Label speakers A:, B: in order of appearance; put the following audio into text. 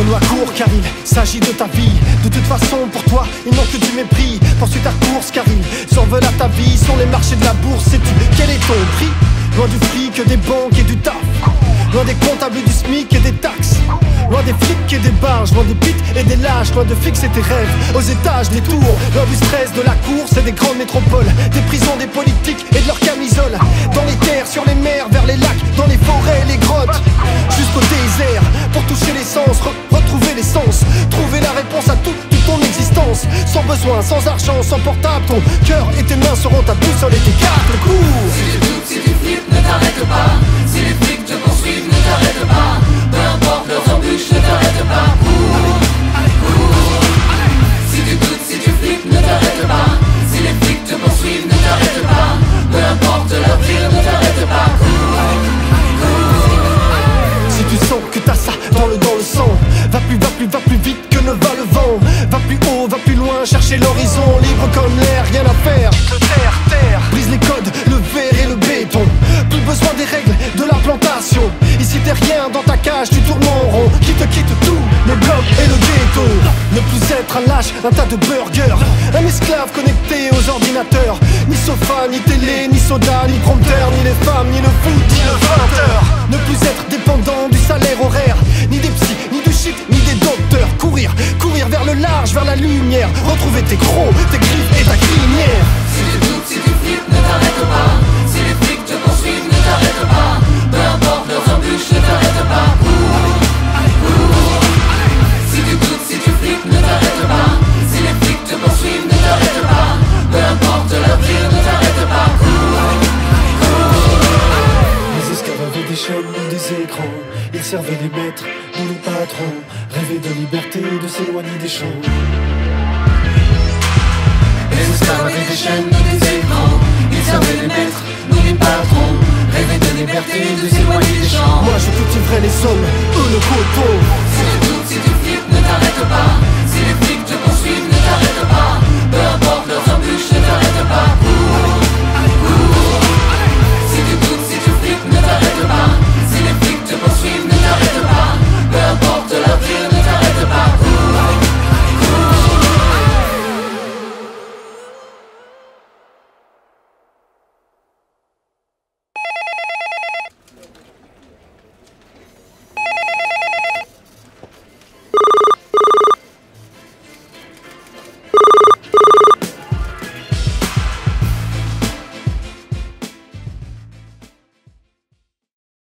A: Renoue à court car il s'agit de ta vie. De toute façon pour toi ils n'ont que du mépris. Poursuis ta course car ils s'en veulent à ta vie. Sur les marchés de la bourse, sais-tu quel est ton prix? Loin du fric, des banques et du taf. Loin des comptables, du SMIC et des taxes. Loin des flics et des barges, loin des pites et des lâches. Loin de fixer tes rêves aux étages des tours. Loin du stress de la course et des grandes métropoles. Des prisons, des politiques et de leurs camisoles. Dans les terres, sur les mers, vers les lacs, dans les forêts, les grottes, jusqu'au désert. Pour toucher l'essence, retrouver l'essence. Trouver la réponse à toute ton existence. Sans besoin, sans argent, sans portable. Ton cœur et tes mains seront ta boussole et tes cartes. Le cours.
B: Si tu doutes, si tu flippes, ne t'arrête pas. Si les flics te poursuivent, ne t'arrête pas. Peu importe leurs embûches, ne t'arrête pas. Cours, cours. Si tu doutes, si tu flippes, ne t'arrête pas. Si les flics te poursuivent, ne t'arrête pas. Peu importe leur tir, ne t'arrête pas. Cours, cours.
A: Si tu sens que t'as ça dans le sang, va plus vite que ne va le vent. Va plus haut, va plus loin, chercher l'horizon. Libre comme l'air, rien à faire. Terre, brise les codes, le verre et le béton. Plus besoin des règles de la plantation. Ici t'es rien dans ta cage, tu tournes en rond. Qui te quitte tout, le bloc et le ghetto. Ne plus être un lâche, un tas de burgers. Un esclave connecté aux ordinateurs. Ni sofa, ni télé, ni soda, ni prompteur. Ni les femmes, ni le foot, ni le 20h. Ne plus être dépendant du salaire horaire. Ni des psys, ni du shit, ni des docteurs. Courir vers le large, vers la lumière. Retrouver tes crocs, tes griffes et ta crinière.
B: Si tu doutes, si tu flippes, ne t'arrête pas. Si les flics te poursuivent, ne t'arrête pas. Peu importe leurs embûches, ne t'arrête pas. Cours, cours. Si tu doutes, si tu flippes, ne t'arrête pas. Si les flics te poursuivent, ne t'arrête pas. Peu importe leur tir, ne t'arrête pas. Cours, cours.
C: Les esclaves avaient des chaînes ou des écrans. Ils servaient les maîtres, nous les patrons. Rêvaient de liberté, de s'éloigner des champs.
B: Les esclaves avaient des chaînes ou des écrans. Ils servaient les maîtres, nous les patrons. Rêvaient de liberté, de s'éloigner des champs.
A: Moi je cultiverai les hommes, eux le coton.